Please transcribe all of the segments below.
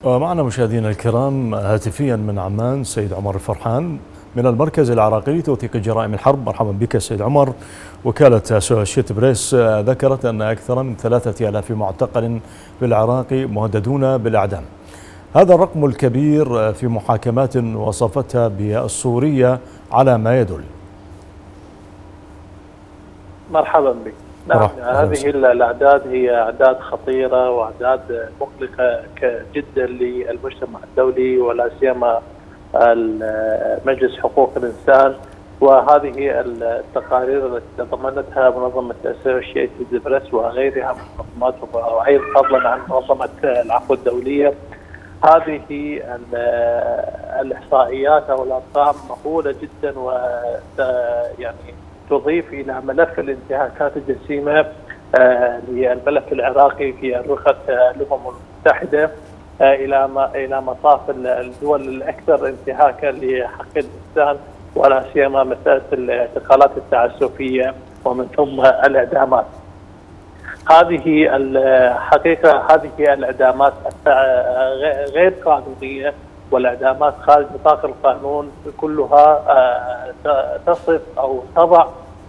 ومعنا مشاهدينا الكرام هاتفيا من عمان سيد عمر الفرحان من المركز العراقي لتوثيق جرائم الحرب. مرحبا بك سيد عمر. وكالة أسوشيتد بريس ذكرت أن أكثر من 3000 معتقل في العراق مهددون بالإعدام. هذا الرقم الكبير في محاكمات وصفتها بالصورية على ما يدل. مرحبا بك. نعم، هذه الأعداد هي أعداد خطيرة وأعداد مقلقة جدا للمجتمع الدولي ولا سيما مجلس حقوق الإنسان، وهذه التقارير التي تضمنتها منظمة أسوشيتد بريس وغيرها من المنظمات وأيضا فضلا عن منظمة العفو الدولية. هذه الإحصائيات أو الأرقام مهولة جدا ويعني تضيف إلى ملف الانتهاكات الجسيمة للملف العراقي في أروقة الأمم المتحدة إلى مصاف الدول الأكثر انتهاكا لحق الإنسان ولا سيما مسألة الاعتقالات التعسفية ومن ثم الإعدامات. هذه الحقيقة هذه الإعدامات غير قانونية والإعدامات خارج نطاق القانون كلها تصف أو تضع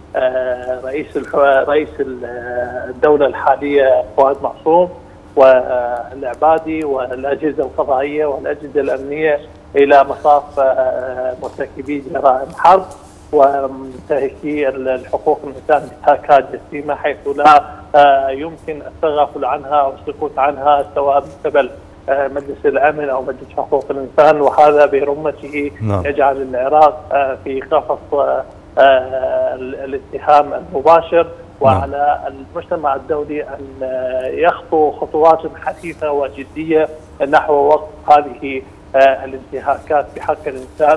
رئيس الدولة الحالية فؤاد معصوم والعبادي والأجهزة القضائية والأجهزة الأمنية إلى مصاف مرتكبي جرائم حرب ومنتهكي الحقوق الإنسان انتهاكات جسيمة حيث لا يمكن التغافل عنها أو السكوت عنها سواء من قبل مجلس الأمن أو مجلس حقوق الإنسان، وهذا برمته يجعل العراق في قفص الاتهام المباشر، وعلى المجتمع الدولي أن يخطو خطوات حثيثة وجدية نحو وقف هذه الانتهاكات بحق الإنسان.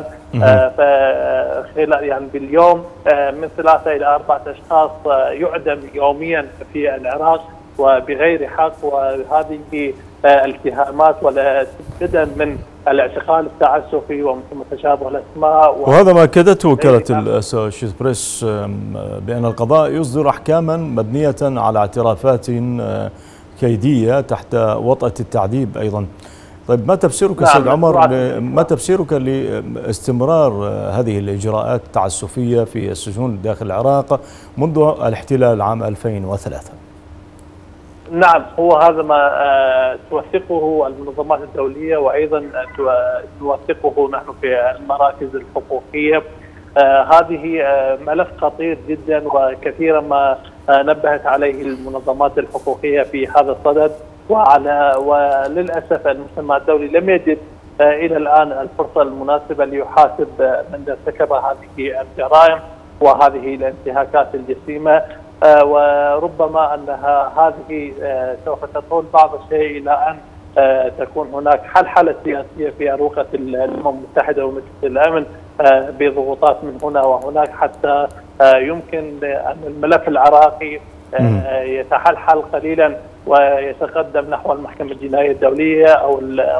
يعني باليوم من 3 إلى 4 أشخاص يعدم يوميا في العراق وبغير حق، وهذه الاتهامات ولا تبدأ من الاعتقال التعسفي ومن ثم تشابه الاسماء وهذا ما اكدته وكالة الأسوشيتد بريس بأن القضاء يصدر احكاما مبنية على اعترافات كيدية تحت وطأة التعذيب ايضا. طيب ما تفسيرك سيد عمر ما تفسيرك لاستمرار هذه الاجراءات التعسفية في السجون داخل العراق منذ الاحتلال عام 2003؟ نعم، هو هذا ما توثقه المنظمات الدولية وأيضا نوثقه نحن في المراكز الحقوقية. هذه ملف خطير جدا وكثيرا ما نبهت عليه المنظمات الحقوقية في هذا الصدد، وللأسف المجتمع الدولي لم يجد إلى الآن الفرصة المناسبة ليحاسب من ارتكب هذه الجرائم وهذه الانتهاكات الجسيمة، وربما أنها هذه سوف تطول بعض الشيء إلى أن تكون هناك حلحلة سياسية في أروقة الأمم المتحدة ومجلس الأمن بضغوطات من هنا وهناك حتى يمكن أن الملف العراقي يتحلحل قليلا ويتقدم نحو المحكمة الجنائية الدولية أو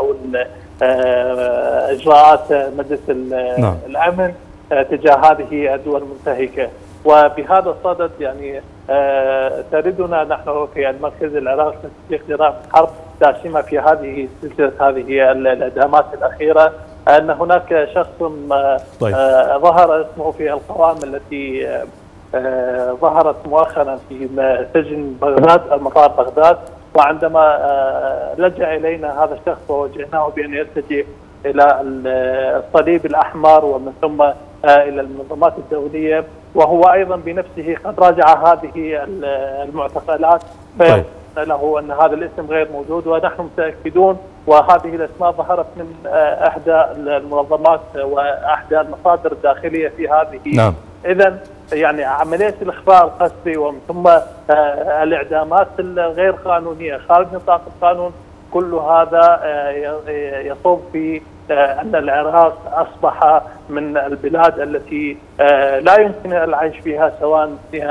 إجراءات مجلس الأمن تجاه هذه الدول المنتهكة. وبهذا الصدد يعني تردنا نحن في المركز العراقي لتوثيق جرائم الحرب داشمة في هذه سلسلة هذه الإعدامات الأخيرة أن هناك شخص ظهر اسمه في القوائم التي ظهرت مؤخرا في سجن بغداد مطار بغداد، وعندما لجأ إلينا هذا الشخص ووجهناه بأن يلتجئ إلى الصليب الأحمر ومن ثم إلى المنظمات الدولية، وهو أيضا بنفسه قد راجع هذه المعتقلات فيقول له أن هذا الاسم غير موجود ونحن متأكدون، وهذه الأسماء ظهرت من إحدى المنظمات وإحدى المصادر الداخلية في هذه. إذن يعني عملية الإخفاء القسري ومن ثم الإعدامات الغير قانونية خارج نطاق القانون، كل هذا يصب في أن العراق أصبح من البلاد التي لا يمكن العيش فيها سواء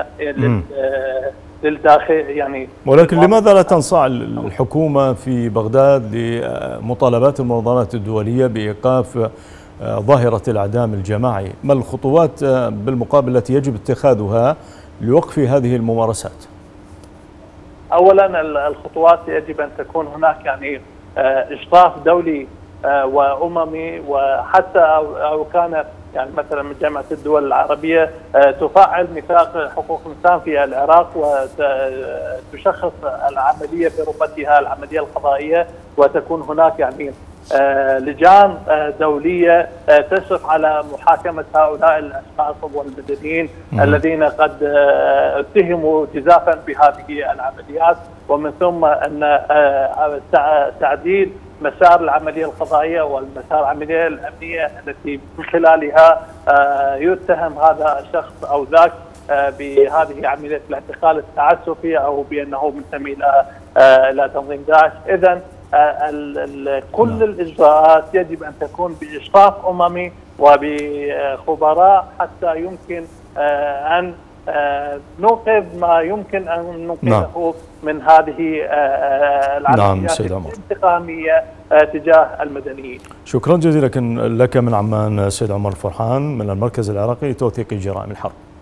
للداخل يعني. ولكن لماذا لا تنصاع الحكومة في بغداد لمطالبات المنظمات الدولية بإيقاف ظاهرة الإعدام الجماعي؟ ما الخطوات بالمقابل التي يجب اتخاذها لوقف هذه الممارسات؟ اولا الخطوات يجب ان تكون هناك يعني اشراف دولي واممي، وحتى او كان يعني مثلا من جامعه الدول العربيه تفعل ميثاق حقوق الانسان في العراق وتشخص العمليه برمتها العمليه القضائيه، وتكون هناك يعني لجان دوليه تشرف على محاكمه هؤلاء الاشخاص والمدنيين الذين قد اتهموا جزافا بهذه العمليات، ومن ثم ان تعديل مسار العمليه القضائيه والمسار العمليه الامنيه التي من خلالها يتهم هذا الشخص او ذاك بهذه عمليه الاعتقال التعسفي او بانه منتمي الى تنظيم داعش. اذا كل الاجراءات يجب ان تكون باشراف اممي وبخبراء حتى يمكن ان نوقف ما يمكن ان نوقفه من هذه العمليات الانتقاميه تجاه المدنيين. شكرا جزيلا لك من عمان سيد عمر الفرحان من المركز العراقي لتوثيق جرائم الحرب.